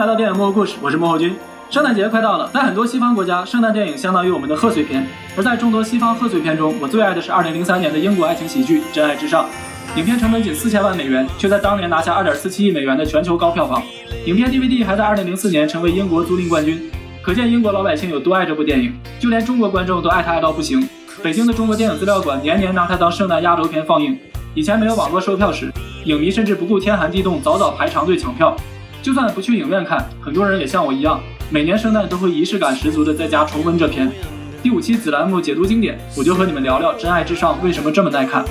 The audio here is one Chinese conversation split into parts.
来到电影幕后故事，我是幕后君。圣诞节快到了，在很多西方国家，圣诞电影相当于我们的贺岁片。而在众多西方贺岁片中，我最爱的是2003年的英国爱情喜剧《真爱至上》。影片成本仅4000万美元，却在当年拿下2.47亿美元的全球高票房。影片 DVD 还在2004年成为英国租赁冠军，可见英国老百姓有多爱这部电影。就连中国观众都爱它爱到不行。北京的中国电影资料馆年年拿它当圣诞压轴片放映。以前没有网络售票时，影迷甚至不顾天寒地冻，早早排长队抢票。就算不去影院看，很多人也像我一样，每年圣诞都会仪式感十足的在家重温这片。第5期子栏目解读经典，我就和你们聊聊《真爱至上》为什么这么耐看。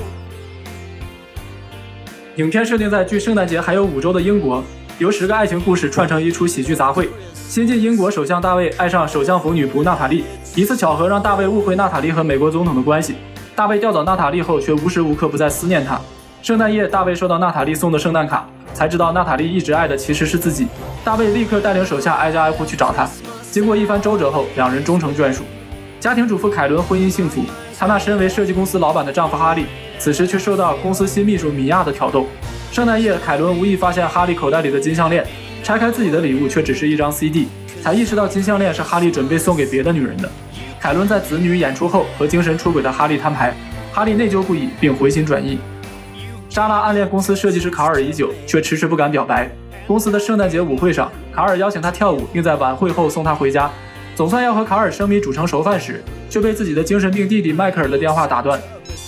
影片设定在距圣诞节还有5周的英国，由10个爱情故事串成一出喜剧杂烩。新晋英国首相大卫爱上首相府女仆娜塔莉，一次巧合让大卫误会娜塔莉和美国总统的关系。大卫调走娜塔莉后，却无时无刻不在思念她。圣诞夜，大卫收到娜塔莉送的圣诞卡，才知道娜塔莉一直爱的其实是自己。大卫立刻带领手下挨家挨户去找她。经过一番周折后，两人终成眷属。家庭主妇凯伦婚姻幸福，她那身为设计公司老板的丈夫哈利，此时却受到公司新秘书米娅的挑逗。圣诞夜，凯伦无意发现哈利口袋里的金项链，拆开自己的礼物却只是一张 CD， 才意识到金项链是哈利准备送给别的女人的。凯伦在子女演出后和精神出轨的哈利摊牌，哈利内疚不已，并回心转意。莎拉暗恋公司设计师卡尔已久，却迟迟不敢表白。公司的圣诞节舞会上，卡尔邀请她跳舞，并在晚会后送她回家。总算要和卡尔生米煮成熟饭时，却被自己的精神病弟弟迈克尔的电话打断。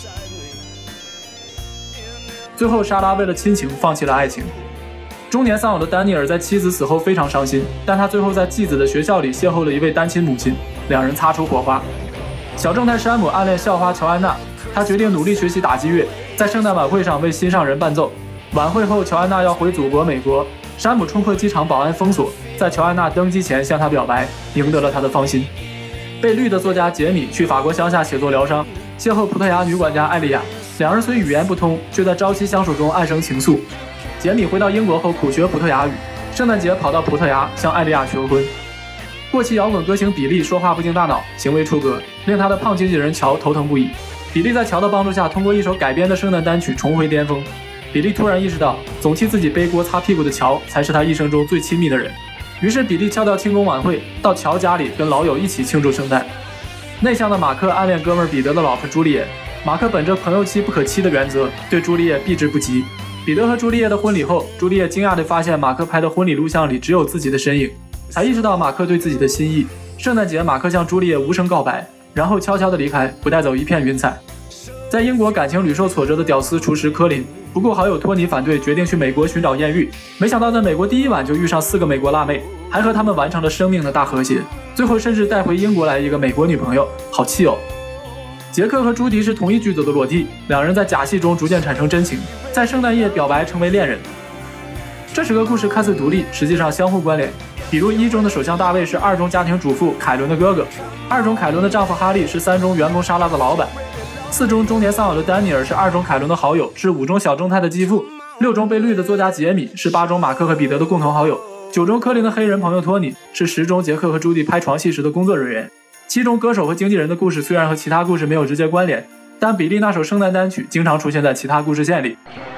最后，莎拉为了亲情放弃了爱情。中年丧偶的丹尼尔在妻子死后非常伤心，但他最后在继子的学校里邂逅了一位单亲母亲，两人擦出火花。小正太山姆暗恋校花乔安娜，他决定努力学习打击乐，在圣诞晚会上为心上人伴奏。晚会后，乔安娜要回祖国美国，山姆冲破机场保安封锁，在乔安娜登机前向她表白，赢得了她的芳心。被绿的作家杰米去法国乡下写作疗伤，邂逅葡萄牙女管家艾莉亚，两人虽语言不通，却在朝夕相处中暗生情愫。杰米回到英国后苦学葡萄牙语，圣诞节跑到葡萄牙向艾莉亚求婚。过气摇滚歌星比利说话不经大脑，行为出格，令他的胖经纪人乔头疼不已。比利在乔的帮助下，通过一首改编的圣诞单曲重回巅峰。比利突然意识到，总替自己背锅擦屁股的乔才是他一生中最亲密的人。于是比利翘掉庆功晚会，到乔家里跟老友一起庆祝圣诞。内向的马克暗恋哥们彼得的老婆朱丽叶，马克本着朋友妻不可欺的原则，对朱丽叶避之不及。彼得和朱丽叶的婚礼后，朱丽叶惊讶地发现马克拍的婚礼录像里只有自己的身影，才意识到马克对自己的心意。圣诞节，马克向朱丽叶无声告白，然后悄悄地离开，不带走一片云彩。在英国感情屡受挫折的屌丝厨师科林，不顾好友托尼反对，决定去美国寻找艳遇。没想到在美国第一晚就遇上4个美国辣妹，还和他们完成了生命的大和谐，最后甚至带回英国来一个美国女朋友，好气哦。杰克和朱迪是同一剧组的裸替，两人在假戏中逐渐产生真情，在圣诞夜表白成为恋人。这10个故事看似独立，实际上相互关联。比如1中的首相大卫是2中家庭主妇凯伦的哥哥，2中凯伦的丈夫哈利是3中员工沙拉的老板，4中中年丧偶的丹尼尔是2中凯伦的好友，是5中小正太的继父，6中被绿的作家杰米是8中马克和彼得的共同好友，9中科林的黑人朋友托尼是10中杰克和朱迪拍床戏时的工作人员，7中歌手和经纪人的故事虽然和其他故事没有直接关联，但比利那首圣诞单曲经常出现在其他故事线里。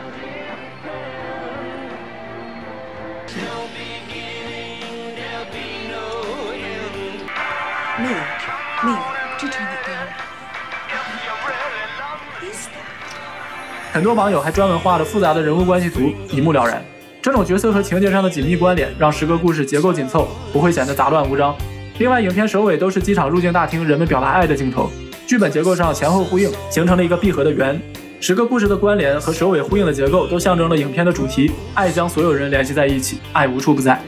很多网友还专门画了复杂的人物关系图，一目了然。这种角色和情节上的紧密关联，让10个故事结构紧凑，不会显得杂乱无章。另外，影片首尾都是机场入境大厅人们表达爱的镜头，剧本结构上前后呼应，形成了一个闭合的圆。10个故事的关联和首尾呼应的结构，都象征了影片的主题：爱将所有人联系在一起，爱无处不在。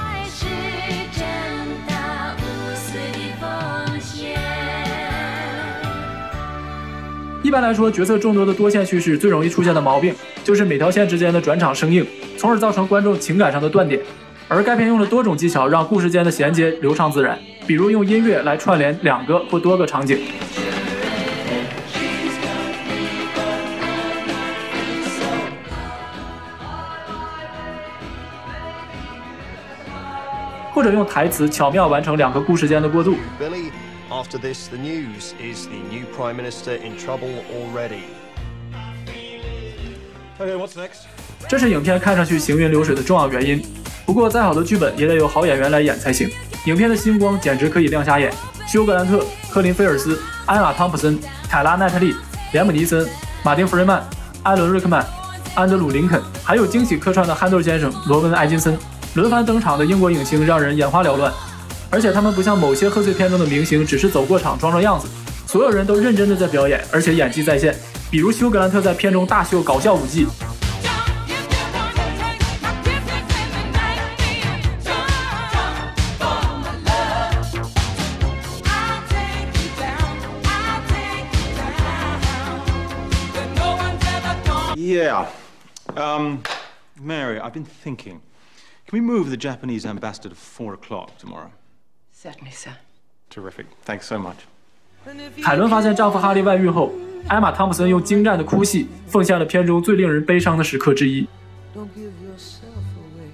一般来说，角色众多的多线叙事最容易出现的毛病，就是每条线之间的转场生硬，从而造成观众情感上的断点。而该片用了多种技巧，让故事间的衔接流畅自然，比如用音乐来串联2个或多个场景，或者用台词巧妙完成2个故事间的过渡。 After this, the news is the new Prime Minister in trouble already. Okay, what's next? 这是影片看上去行云流水的重要原因。 不过再好的剧本也得有好演员来演才行。影片的星光简直可以亮瞎眼，休格兰特、科林菲尔斯、艾玛汤普森、凯拉奈特利、连姆尼森、马丁弗瑞曼、艾伦瑞克曼、安德鲁林肯，还有惊喜客串的憨豆先生罗文艾金森，轮番登场的英国影星让人眼花缭乱。而且他们不像某些贺岁片中的明星只是走过场装装样子，所有人都认真的在表演，而且演技在线。比如休格兰特在片中大秀搞笑舞技， Yeah. Mary, I've been thinking. Can we move the Japanese ambassador to 4 o'clock tomorrow? Certainly, sir. Terrific. Thanks so much. 凯伦发现丈夫哈利外遇后，艾玛汤普森用精湛的哭戏奉献了片中最令人悲伤的时刻之一。 Don't give yourself away.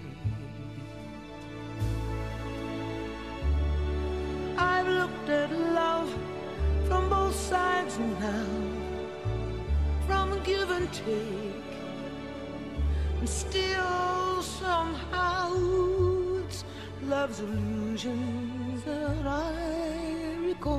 I've looked at love from both sides now, from give and take, and still somehow it's love's illusions that I recall.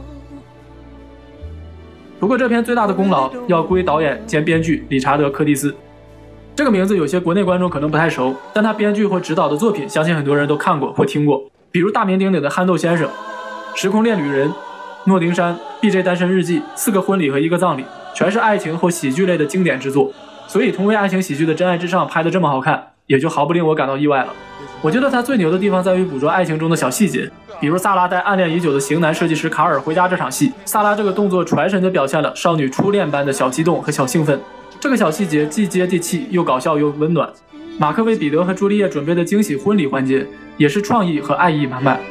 不过这片最大的功劳要归导演兼编剧理查德·柯蒂斯。这个名字有些国内观众可能不太熟，但他编剧或指导的作品，相信很多人都看过或听过，比如大名鼎鼎的《憨豆先生》、《时空恋旅人》、《诺丁山》、《BJ 单身日记》、4个婚礼和1个葬礼，全是爱情或喜剧类的经典之作。所以同为爱情喜剧的《真爱至上》拍得这么好看，也就毫不令我感到意外了。我觉得他最牛的地方在于捕捉爱情中的小细节，比如萨拉带暗恋已久的型男设计师卡尔回家这场戏，萨拉这个动作传神地表现了少女初恋般的小激动和小兴奋。这个小细节既接地气又搞笑又温暖。马克为彼得和朱丽叶准备的惊喜婚礼环节也是创意和爱意满满。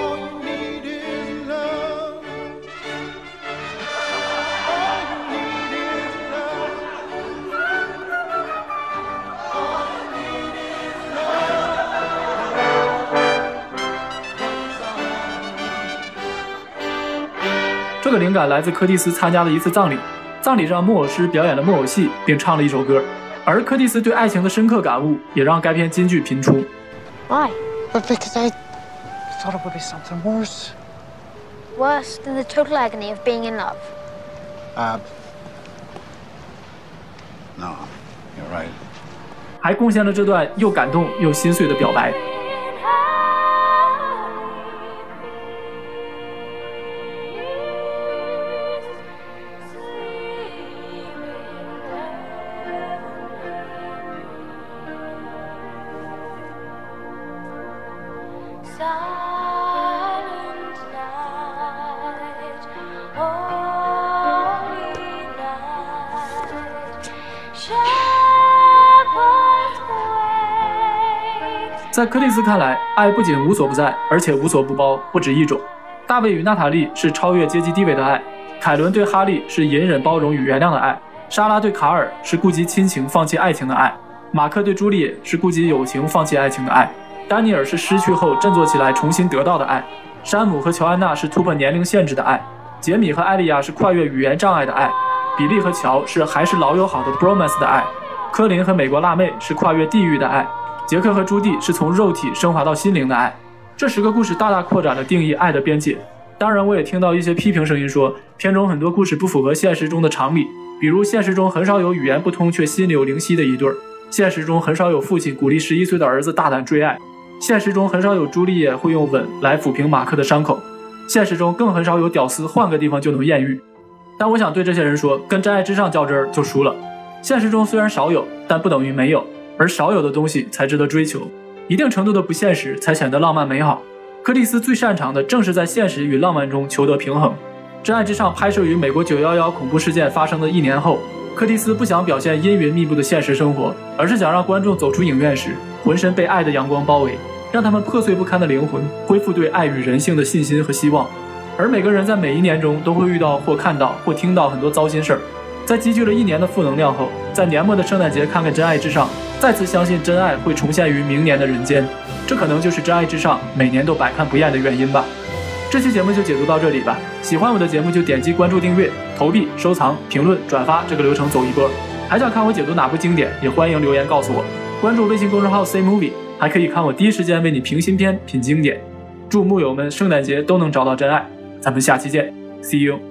这个灵感来自柯蒂斯参加的一次葬礼，葬礼上木偶师表演了木偶戏，并唱了一首歌，而柯蒂斯对爱情的深刻感悟也让该片金句频出。 Why? But because I thought it would be something worse. Worse than the total agony of being in love. No, you're right. 还贡献了这段又感动又心碎的表白。在柯蒂斯看来，爱不仅无所不在，而且无所不包，不止一种。大卫与娜塔莉是超越阶级地位的爱，凯伦对哈利是隐忍包容与原谅的爱，莎拉对卡尔是顾及亲情放弃爱情的爱，马克对朱丽叶是顾及友情放弃爱情的爱，丹尼尔是失去后振作起来重新得到的爱，山姆和乔安娜是突破年龄限制的爱，杰米和艾莉亚是跨越语言障碍的爱，比利和乔是还是老友好的 bromance 的爱，科林和美国辣妹是跨越地域的爱，杰克和朱蒂是从肉体升华到心灵的爱。这10个故事大大扩展了定义爱的边界。当然我也听到一些批评声音说，片中很多故事不符合现实中的常理，比如现实中很少有语言不通却心有灵犀的一对儿，现实中很少有父亲鼓励11岁的儿子大胆追爱，现实中很少有朱丽叶会用吻来抚平马克的伤口，现实中更很少有屌丝换个地方就能艳遇。但我想对这些人说，跟真爱至上较真儿就输了。现实中虽然少有，但不等于没有，而少有的东西才值得追求，一定程度的不现实才显得浪漫美好。柯蒂斯最擅长的正是在现实与浪漫中求得平衡。真爱至上拍摄于美国911恐怖事件发生的1年后，柯蒂斯不想表现阴云密布的现实生活，而是想让观众走出影院时浑身被爱的阳光包围，让他们破碎不堪的灵魂恢复对爱与人性的信心和希望。而每个人在每一年中都会遇到或看到或听到很多糟心事儿，在积聚了1年的负能量后，在年末的圣诞节看看真爱至上，再次相信真爱会重现于明年的人间，这可能就是真爱至上每年都百看不厌的原因吧。这期节目就解读到这里吧，喜欢我的节目就点击关注订阅、投币、收藏、评论、转发这个流程走一波。还想看我解读哪部经典，也欢迎留言告诉我。关注微信公众号 C Movie， 还可以看我第一时间为你评新片、品经典。祝木友们圣诞节都能找到真爱，咱们下期见 ，See you。